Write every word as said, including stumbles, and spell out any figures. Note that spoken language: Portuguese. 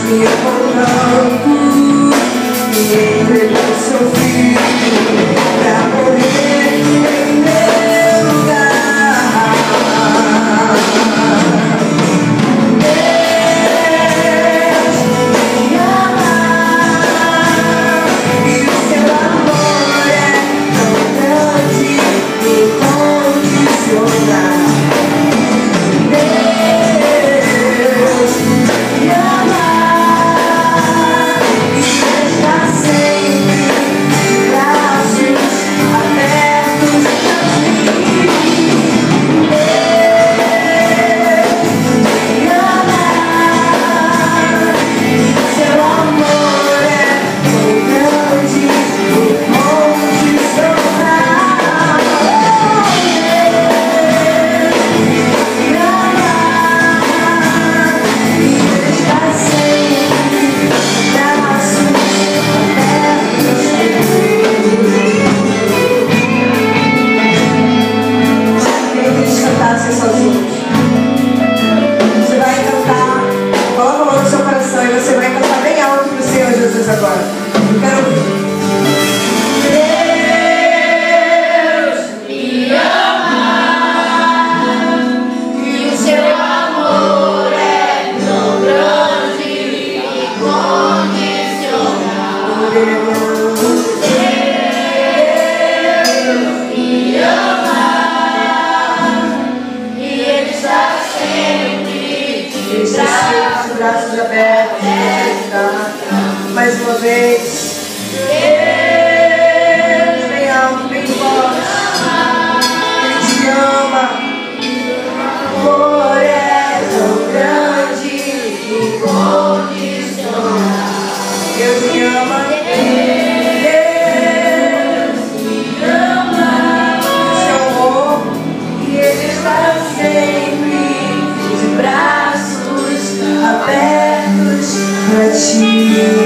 me amando, me entregou seu filho pra morrer em meu lugar. Deus me ama e o seu amor é tão grande e incondicional. Agora, eu quero ouvir. Deus me ama e o seu amor é tão grande e incondicional. Deus me ama e Ele está sempre de braços, braços abertos. Mais uma vez, Deus, bem alto, bem forte, Ele te ama, o amor é tão grande e incondicional. Deus me ama, Deus me ama, o seu amor, e Ele está sempre de braços abertos para ti.